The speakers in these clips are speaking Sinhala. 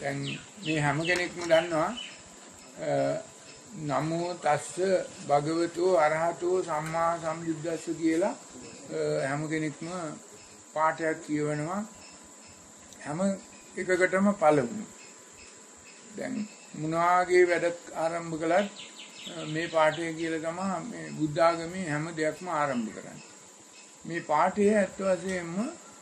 දැන් මේ හැම කෙනෙක්ම දන්නවා නමෝ තස්ස භගවතෝ අරහතෝ සම්මා සම්බුද්දස්ස කියලා හැම කෙනෙක්ම පාඨයක් කියවනවා හැම එකකටම පළවෙනි. දැන් මොනවාගේ වැඩ ආරම්භ කළත් මේ පාඨය කියලා තමයි මේ බුද්ධ ආගමේ හැම දෙයක්ම ආරම්භ කරන්නේ. මේ පාඨය ඇත්ත වශයෙන්ම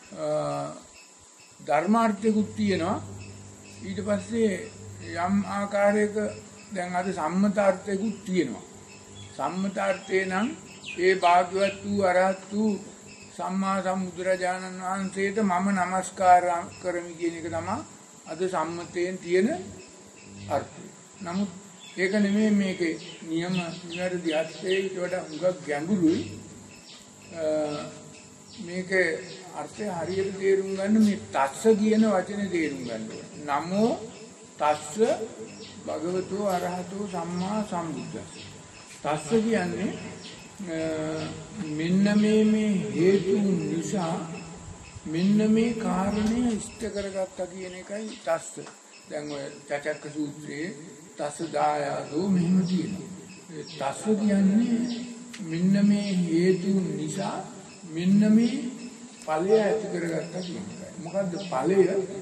ධර්මාර්ථයකුත් තියෙනවා. ඊට පස්සේ යම් ආකාරයක දැන් අද සම්මතාර්ථයකුත් තියෙනවා. සම්මතාර්ථේ නම් ඒ භාග්‍යවත් වූ අරහත් වූ සම්මා සම්බුදුරජාණන් වහන්සේට මම নমස්කාර කරමි කියන එක තමයි අද සම්මතයෙන් තියෙන අර්ථය. නමුත් ඒක නෙමෙයි මේකේ නියම නිවැරදි අර්ථය. ඊට වඩා හුඟක් ගැඹුරුයි. මේකේ අර්ථය හරියට තේරුම් ගන්න මේ තස්ස කියන වචනේ තේරුම් ගන්න ඕනේ. නමෝ තස්ස භගවතු අරහතෝ සම්මා සම්බුද්දස්ස. තස්ස කියන්නේ මෙන්න මේ හේතු නිසා මෙන්න මේ කාරණය ඉෂ්ට කරගත්තා කියන එකයි තස්ස. දැන් ඔය චචක්ක සූත්‍රයේ තස්ස දායාදෝ මෙහෙම තියෙනවා. තස්ස කියන්නේ මෙන්න මේ හේතු නිසා මෙන්න මේ ඵලය ඇති කරගත්තා කියන එකයි. මොකද්ද ඵලය?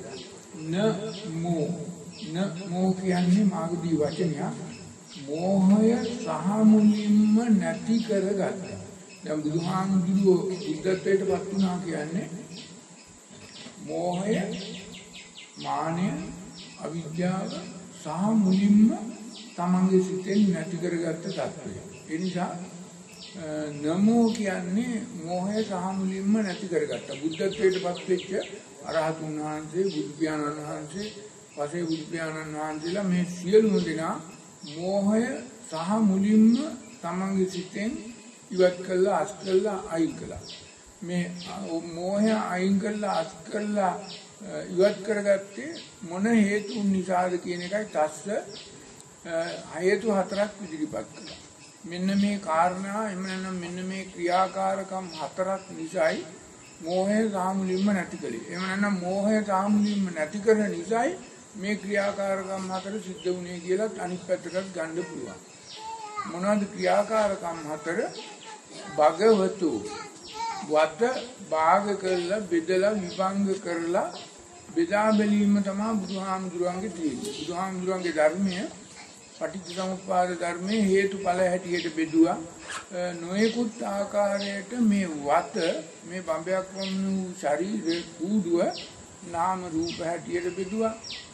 නමෝ කියන්නේ මාගදී වචනය. මෝහය සහ මුලින්ම නැති කරගත්තා. දැන් බුදුහාමුදුරුවෝ බුද්ධත්වයට පත් වුණා කියන්නේ මෝහය, මානය, අවිද්‍යාව සහ මුලින්ම තමන්ගේ සිතෙන් නැති කරගත්ත තත්ත්වය. ඒ නිසා නමෝ කියන්නේ මෝහය සහ මුලින්ම නැති කරගත්තා. බුද්ධත්වයට පත් වෙච්ච අරහතුන් වහන්සේ, බුදු පියාණන් වහන්සේ, පසේ බුදු පියාණන් වහන්සේලා මේ සියලුම දෙනා මෝහය සහ මුලින්ම තමන්ගේ සිතෙන් ඉවත් කළා, අස් කළා, අයින් කළා. මේ මෝහය අයින් කළා, අස් කළා, ඉවත් කරගත්තේ මොන හේතුන් නිසාද කියන එකයි තස්ස හේතු හතරක් ඉදිරිපත් කළා. මෙන්න මේ කාරණා එහෙම නැත්නම් මෙන්න මේ ක්‍රියාකාරකම් හතරක් නිසායි මෝහය සහ මුලින්ම නැති කළේ. එහෙම නැත්නම් මෝහය සහ මුලින්ම නැති කරන නිසායි මේ ක්‍රියාකාරකම් හතර සිද්ධ වුණේ කියලා අනිත් පැත්තට ගන්න පුළුවන්. මොනවද ක්‍රියාකාරකම් හතර? භගවතු වත භාග කරලා බෙදලා විභංග කරලා බෙදා බැලීම තමයි බුදුහාමුදුරන්ගේ තියෙන්නේ. බුදුහාමුදුරන්ගේ ධර්මය පටිච්චසමුප්පාද ධර්මයේ හේතුඵල හැටියට බෙදුවා. නොයෙකුත් ආකාරයට මේ වත මේ බඹයක් වුණු ශරීරේ කූඩුව නාම රූප හැටියට බෙදුවා.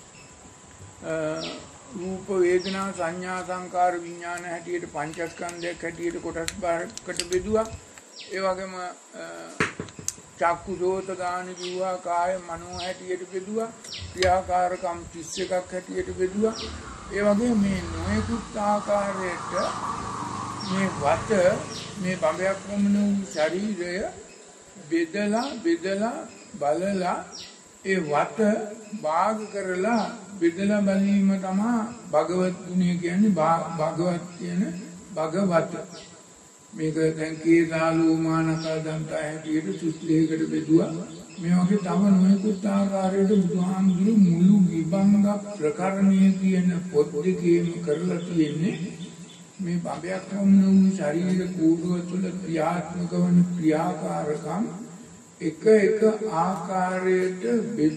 රූප වේදනා සංඥා සංකාර විඥාන හැටියට පංචස්කන්ධයක් හැටියට කොටස් බාරකට බෙදුවා. ඒ වගේම චක්කු සෝත ගාන ජීවා කාය මනෝ හැටියට බෙදුවා. ක්‍රියාකාරකම් 31ක් හැටියට බෙදුවා. ඒ වගේ මේ නොයෙකුත් ආකාරයට මේ වත මේ බඹයක් වුණු ශරීරය බෙදලා බලලා ඒ වත භාග කරලා බෙදලා බැලීම තමයි භගවත් ගුණය කියන්නේ. භගවත් කියන භගවත මේක දැන් කේසාලෝමානකා දන්තා හැටියට සුස්ලේකට බෙදුවා. මේ වගේ තව නොයෙකුත් ආකාරයට බුදුහාමුදුරු මුළු විභංග ප්‍රකරණය කියන පොත් දෙකේම කරලා තියෙන්නේ මේ බඹයක් වුණු ශරීර කූඩුව තුළ ක්‍රියාත්මක වන ක්‍රියාකාරකම් එක ආකාරයට බෙද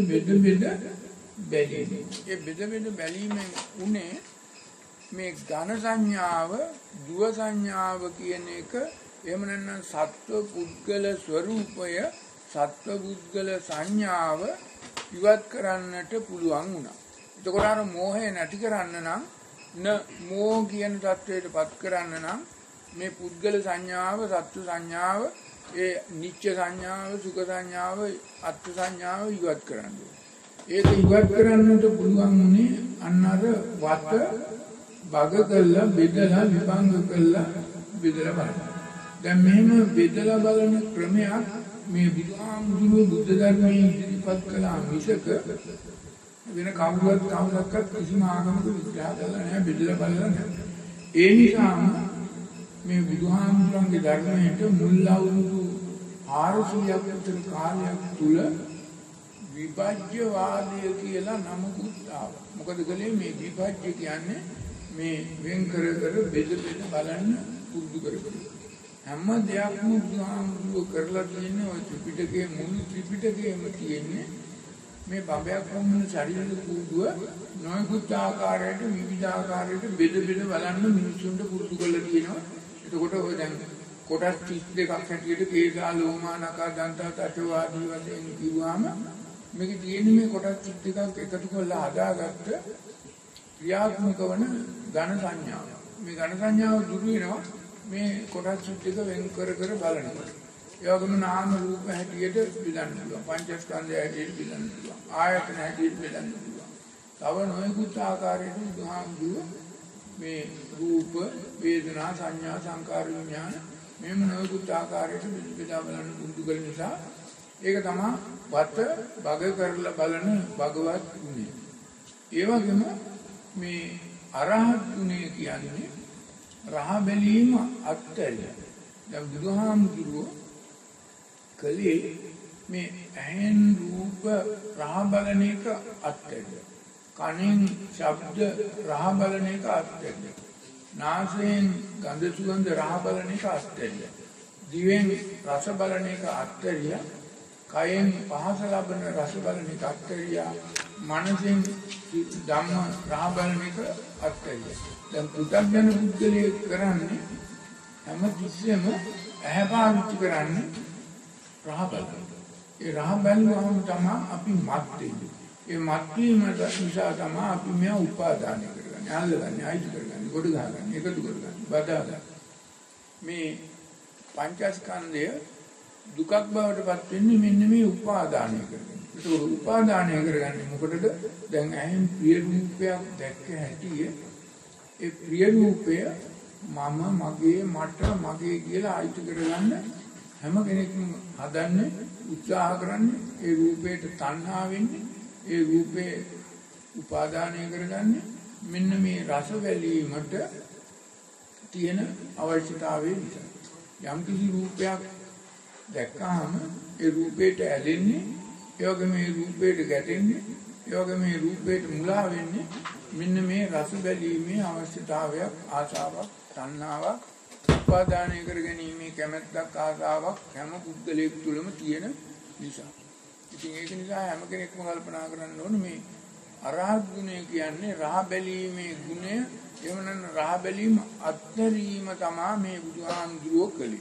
බැලීම. ඒ බෙද බැලීමෙන් උනේ මේ ඝන සංඥාව, දුව සංඥාව කියන එක එහෙම නැත්නම් සත්ව පුද්ගල ස්වરૂපය, සත්ව පුද්ගල සංඥාව ඉවත් කරන්නට පුළුවන් වුණා. එතකොට අර මෝහය නැති කරන්න නම් මෝහ කියන தത്വයටපත් කරන්න නම් මේ පුද්ගල සංඥාව, සත්ව සංඥාව, ඒ නිච්ච සංඥාව, සුඛ සංඥාව, අත්ථ සංඥාව ඉවත් කරන්න ඕනේ. ඒක ඉවත් කරන්නට පුළුවන් උනේ අන්න අර වත භග කළා, බෙදලා විභංග කළා, බෙදලා බලන්න. දැන් මෙහෙම බෙදලා බලන ක්‍රමයක් මේ බුදුහාමුදුරුවෝ බුද්ධ ධර්මයේ ඉදිරිපත් කළා මිසක වෙන කවුරක්වත් කිසිම ආගමක විග්‍රහ කරලා නැහැ, බෙදලා බලලා නැහැ. ඒ නිසාම මේ බුදුහාමුදුරන්ගේ ධර්මයට මුල් අවුරුදු 400ක් විතර කාලයක් තුල විභජ්‍යවාදය කියලා නමකුත් ආවා. මොකද කලේ මේ විභජ්‍ය කියන්නේ මේ වෙන් කර කර බෙද බෙද බලන්න පුරුදු කරගන්න. හැම දෙයක්ම බුදුහාමුදුරුවෝ කරලා තියෙන්නේ ওই ත්‍රිපිටකයේ මුළු ත්‍රිපිටකයේම තියෙන්නේ මේ බබයක් වුණ ශරීර කූඩුව නොයෙකුත් ආකාරයට විවිධ ආකාරයට බෙද බෙද බලන්න මිනිසුන්ට පුරුදු කරලා තියෙනවා. එතකොට ඔය දැන් කොටස් 32ක් හැටියට කේසා ලෝමා නකා දන්තා තටෝ ආදී වශයෙන් කිව්වම මේකේ තියෙන්නේ මේ කොටස් 32ක් එකතු කරලා හදාගත්ත ක්‍රියාත්මක වන ඝන සංඥාව. මේ ඝන සංඥාව දුරු වෙනවා මේ කොටස් 32 වෙන් කර කර බලනකොට. ඒ වගේම නාම රූප හැටියට බෙදන්න පුළුවන්. පංචස්කන්ධය හැටියට බෙදන්න පුළුවන්. ආයතන හැටියට බෙදන්න පුළුවන්. තව නොයෙකුත් ආකාරයට බුදුහාමුදුරුවෝ මේ රූප, වේදනා, සංඥා, සංකාර, විඥාන මේම නොයෙකුත් ආකාරයට බෙදා බලන්න පුරුදු කරන නිසා ඒක තමයි වත බග කරලා බලන භගවත් ගුණය. ඒ වගේම මේ අරහත් ගුණය කියන්නේ රහ බැලීම අත්හැරිය. දැන් බුදුහාමුදුරුවෝ කලේ මේ ඇහෙන් රූප රහ බලන එක අත්හැරිය. කනෙන් ශබ්ද රහ බලන එක අත්හැරිය. නාසයෙන් ගඳ සුවඳ රහ බලන එක අත්හැරිය. දිවෙන් රස බලන එක අත්හැරිය. කයෙන් පහස ලබන රස බලන එක අත්හැරිය. මනසෙන් ධම්ම රහ බලන එක අත්හැරිය. දැන් පුතග්ජන පුද්ගලයෙක් කරන්නේ හැම තිස්සෙම ඇහැ පාවිච්චි කරන්නේ රහ බලන. ඒ රහ බැලුවම තමයි අපි මත් වෙන්නේ. ඒ මත් වීම නිසා තමයි අපි මේ උපාදානය කරගන්නේ, අල්ලගන්නේ, අයිති කරගන්නේ, ගොඩ ගහගන්නේ, එකතු කරගන්නේ, බදාගන්නේ. මේ පංචස්කන්ධය දුකක් බවට පත් වෙන්නේ මෙන්න මේ උපාදානය කරගෙන. ඒක උපාදානය කරගන්නේ මොකටද? දැන් ඇහෙන් ප්‍රිය රූපයක් දැක්ක හැටියේ ඒ ප්‍රිය රූපය මම, මගේ, මට, මගේ කියලා අයිති කරගන්න හැම කෙනෙක්ම හදන්නේ, උත්සාහ කරන්නේ ඒ රූපයට තණ්හා වෙන්නේ, ඒ රූපේ උපාදානය කරගන්නේ මෙන්න මේ රස වැලීමට තියෙන අවශ්‍යතාවය නිසා. යම් කිසි රූපයක් දැක්කහම ඒ රූපයට ඇලෙන්නේ, ඒ වගේම මේ රූපයට ගැටෙන්නේ, ඒ වගේම මේ රූපයට මුලා වෙන්නේ මෙන්න මේ රස බැලීමේ අවශ්‍යතාවයක්, ආශාවක්, තණ්හාවක්, උපාදානය කර ගැනීමේ කැමැත්තක්, ආශාවක් හැම පුද්ගලයෙක් තුළම තියෙන නිසා. ඉතින් ඒක නිසා හැම කෙනෙක්ම කල්පනා කරන්න ඕනේ මේ අරහත් ගුණය කියන්නේ රහ බැලීමේ ගුණය. එහෙම නැත්නම් රහ බැලීම අත්හැරීම තමයි මේ බුදුහාමුදුරුවෝ කළේ.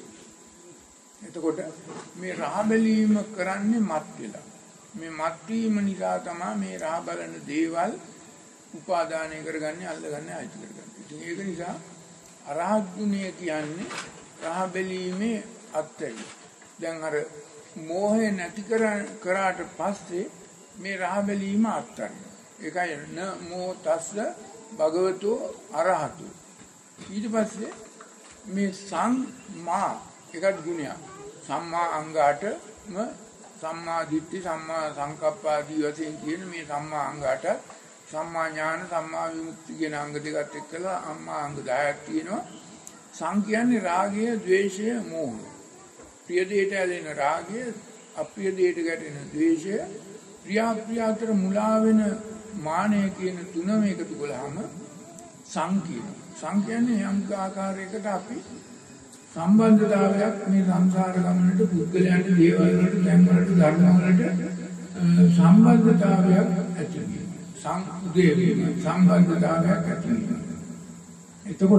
එතකොට මේ රහ බැලීම කරන්නේ මත් වෙලා. මේ මත් වීම නිසා තමයි මේ රහ බලන දේවල් උපාදානය කරගන්නේ, අල්ලගන්නේ, අයිති කරගන්නේ. ඉතින් ඒක නිසා අරහත් ගුණය කියන්නේ රහ බැලීමේ අත්හැරීම. දැන් අර මෝහය නැති කරාට පස්සේ මේ රහ බැලීම අත්හැරියා. ඒකයි න මෝ තස්ස භගවතු අරහතු. ඊට පස්සේ මේ සම්මා එකත් ගුණයක්. සම්මා අංග 8ම සම්මා දිට්ඨි, සම්මා සංකප්ප ආදී වශයෙන් කියන මේ සම්මා අංග 8 සම්මා ඥාන, සම්මා විමුක්ති කියන අංග දෙකත් එක්කලා අම්මා අංග 10ක් තියෙනවා. සං කියන්නේ රාගය, ද්වේෂය, මෝහය. ප්‍රිය දෙයට ඇලෙන රාගය, අප්‍රිය දෙයට ගැටෙන ද්වේෂය, ප්‍රිය අතර මුලා වෙන මානය කියන තුනම එකතු කළාම සං කියනවා. සං කියන්නේ යම් ආකාරයකට අපි සම්බන්ධතාවයක් මේ සංසාර ගමනට, පුද්ගලයන්ට, දේවල් වලට, දැන් වලට, ධර්ම වලට සම්බන්ධතාවයක් ඇති වෙනවා. සම්බන්ධතාවයක් ඇති වෙනවා. එතකොට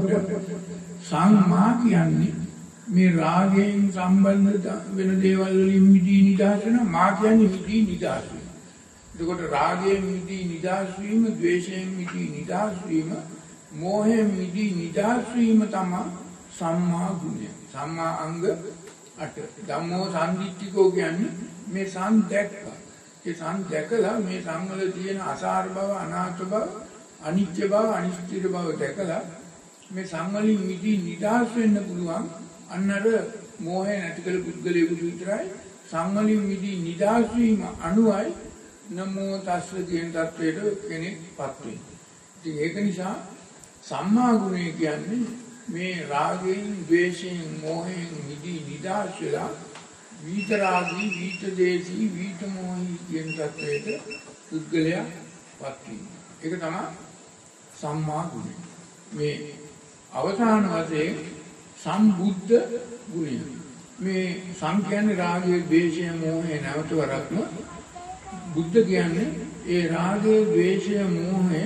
සංමා කියන්නේ මේ රාගයෙන් සම්බන්ධ වෙන දේවල් වලින් මිදී නිදහස් වෙනවා. මා කියන්නේ මිදී නිදහස් වෙනවා. එතකොට රාගයෙන් මිදී නිදහස් වීම, ද්වේෂයෙන් මිදී නිදහස් වීම, මෝහයෙන් මිදී නිදහස් වීම තමයි සම්මා ගුණය. සම්මා අංග 8. ධම්මෝ සම්දිට්ඨිකෝ කියන්නේ මේ සම් දැක්කා. ඒ සම් දැකලා මේ සංවල තියෙන අසාර බව, අනාත්ම බව, අනිත්‍ය බව, අනිශ්චිත බව දැකලා මේ සංවලින් මිදී නිදහස් වෙන්න පුළුවන්. අන්නර මෝහය නැති කළ පුද්ගලයෙකුට විතරයි සංවලින් මිදී නිදහස් වීම අනුවයි නමෝ තස්ස කියන තත්වයට කෙනෙක්පත් වෙන්නේ. ඉතින් ඒක නිසා සම්මා ගුණය කියන්නේ මේ රාගයෙන්, ද්වේෂයෙන්, මෝහයෙන් මිදී නිදහස් වෙලා විතරාගී, විතදේශී, විතමෝහී කියන තත්වයට පුද්ගලයා පත් වීම. ඒක තමයි සම්මා ගුණය. මේ අවසාන වශයෙන් සම්බුද්ධ ගුණය. මේ සංඛ්‍යාන රාගය, ද්වේෂය, මොහය නැවත වරක්ම බුද්ධ කියන්නේ ඒ රාගය, ද්වේෂය, මොහය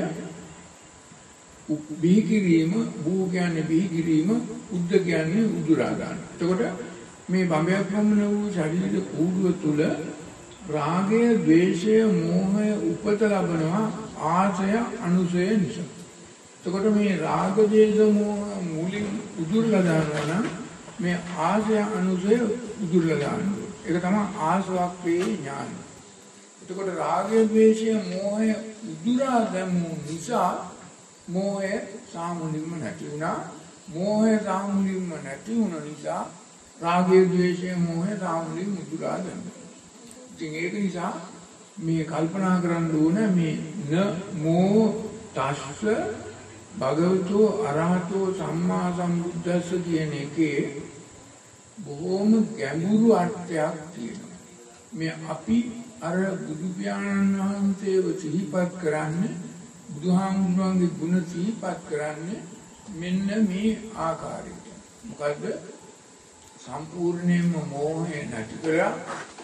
බිහි කිරීම, භූ කියන්නේ බිහි කිරීම, උද්ද කියන්නේ උදුරා ගන්න. එතකොට මේ බඹයක් වමන වූ ශරීර කූඩුව තුල රාගය, ද්වේෂය, මෝහය උපත ලබනවා ආසය, අනුසය නිසා. එතකොට මේ රාග, ද්වේෂ, මෝහ මුලින් උදුරලා දානවා නම් මේ ආසය, අනුසය උදුරලා දානවා. ඒක තමයි ආසවක්ඛේ ඥානය. එතකොට රාගය, ද්වේෂය, මෝහය උදුරා දැමු නිසා මෝහය සාමුලින්ම නැති වුණා. මෝහය සාමුලින්ම නැති වුණ නිසා රාගය, ද්වේෂය, මෝහය සාමුලින්ම උදුරා දැමුවා. ඉතින් ඒක නිසා මේ කල්පනා කරන්න ඕන මේ නමෝ තස්ස භගවතු අරහතෝ සම්මා සම්බුද්දස්ස කියන එකේ බොහොම ගැඹුරු අර්ථයක් තියෙනවා. මේ අපි අර බුදු පියාණන් වහන්සේව සිහිපත් කරන්නේ, බුදුහාමුදුරන්ගේ ගුණ සිහිපත් කරන්නේ මෙන්න මේ ආකාරයට. මොකද සම්පූර්ණයෙන්ම මෝහය නැති කරලා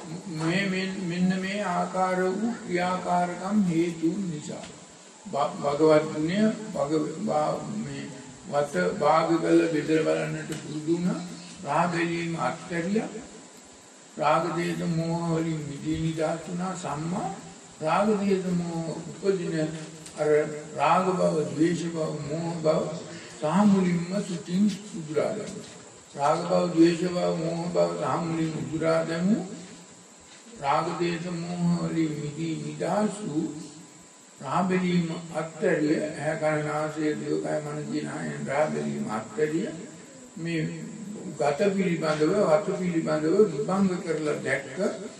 මෙන්න මේ ආකාර වූ ක්‍රියාකාරකම් හේතු නිසා භගවත් ගුණය මේ වත භාග කළ බෙදලා බලන්නට පුරුදු වුණා. රාගයෙන් අත්හැරියා. රාග දේශ මොහ වලින් මිදී නිදහස් වුණා. සම්මා රාග දේශ මොහ උපදින අර රාග බව, ද්වේෂ බව, මෝහ බව සාමුලින්ම සුතින් උදුරා ගන්නවා. රාග බව, ද්වේෂ බව, මෝහ බව සාමුලින් උදුරා දැමු. රාග දේශ මොහ වලින් මිදී නිදහස් වූ රාබෙලීම අත්හැරිය, ඇහැ කන නාසය දිවකය මන දිනායන් රාබෙලීම අත්හැරිය මේ ගත පිළිබඳව, වත පිළිබඳව විභංග කරලා දැක්ක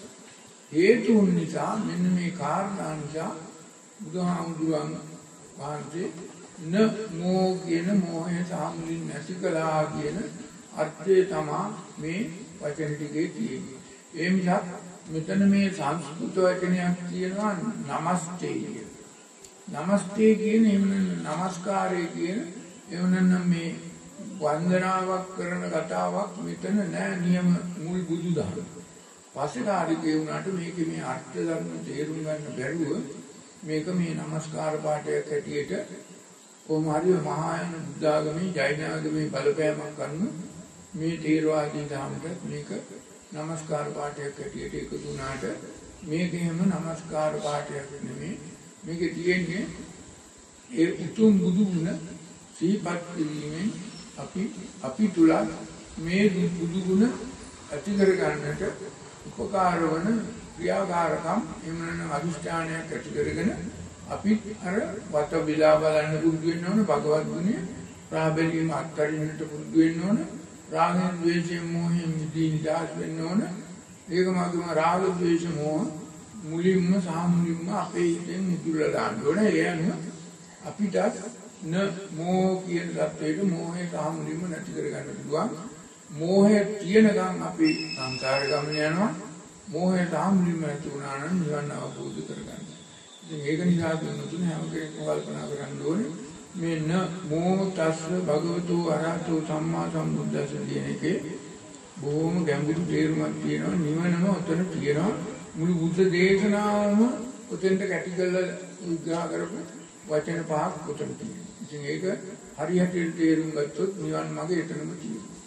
හේතුන් නිසා මෙන්න මේ කාරණා නිසා බුදුහාමුදුරන් වහන්සේ නමෝ කියන මෝහය සාමුලින් නැති කළා කියන අර්ථය තමයි මේ වචන ටිකේ තියෙන්නේ. ඒ නිසා මෙතන මේ සංස්කෘත වචනයක් තියෙනවා නමස්තේ කියන. නමස්තේ කියන නමස්කාරය කියන එවනම් මේ වන්දනාවක් කරන කතාවක් මෙතන නෑ. නියම මුල් බුදුදහම. පස්සේ කාර්යකේ වුණාට මේකේ මේ අර්ථ ධර්ම තේරුම් ගන්න බැරුව මේක මේ නමස්කාර පාඨයක් හැටියට කොහොම හරි මහායාන බුද්ධාගමේ, ජෛනාගමේ බලපෑමක් ගන්න මේ තේරවාදී ධර්මයට මේක නමස්කාර පාඨයක් හැටියට එකතු වුණාට මේක එහෙම නමස්කාර පාඨයක් නෙමෙයි. මේකේ තියෙන්නේ ඒ උතුම් බුදු ගුණ සිහිපත් කිරීමෙන් අපි තුල මේ බුදු ගුණ ඇති කර ගන්නට උපකාර වන ක්‍රියාකාරකම් එමනම් අදිෂ්ඨානයක් ඇති කරගෙන අපි අර වත බිලා බලන්න පුරුදු වෙන්න ඕන. භගවත් ගුණය රාබෙලීම අත්තරින්නට පුරුදු වෙන්න ඕන. රාගයෙන්, ද්වේෂයෙන්, මෝහයෙන් මිදී නිදහස් වෙන්න ඕන. ඒකම අගම රාග, ද්වේෂ, මෝහ මුලින්ම සාමුලින්ම අපේ හිතෙන් මුදුරලා දාන්න ඕන. ඒ අනුව අපිට නමෝ කියන தත්වයට මෝහය සාමුලින්ම නැති කර ගන්න පුළුවන්. මෝහය තියෙනකන් අපි සංසාර ගමන යනවා. මෝහය සාමුලින්ම නැති වුණා නම් නිවන අවබෝධ කරගන්න. ඉතින් ඒක නිසා තුන් හැම කෙනෙක්ම කල්පනා කරන්න ඕනේ මේ නමෝ තස්ස භගවතු අරහතෝ සම්මා සම්බුද්දස්ස කියන එකේ බොහොම ගැඹුරු තේරුමක් තියෙනවා. නිවනම උතන තියෙනවා. මුළු බුද්ධ දේශනාවම උතෙන්ට කැටි කරලා විග්‍රහ කරපු වචන පහක් උතන තියෙනවා. ඉතින් ඒක හරියට තේරුම් ගත්තොත් නිවන් මාර්ගය එතනම තියෙනවා.